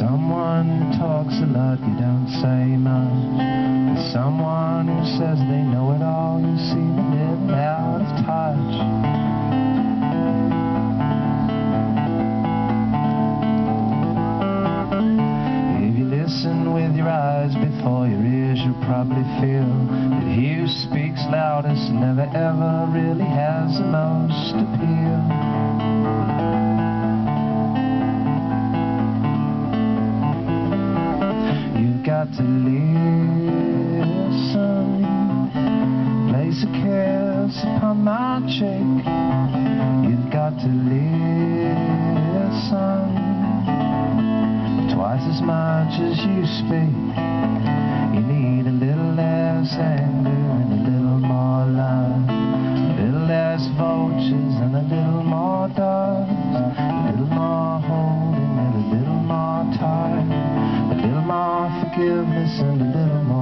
someone who talks a lot, you don't say much. There's someone who says they know it all, you seem a little out of touch. If you listen with your eyes before your ears, you'll probably feel that he who speaks loudest never ever really has the most appeal. Got to listen, place a kiss upon my cheek. You've got to listen twice as much as you speak. You need a little less anger and a little more love, a little less vultures and a little more doves, a little more holding and a little more time, a little more forgiveness and a little more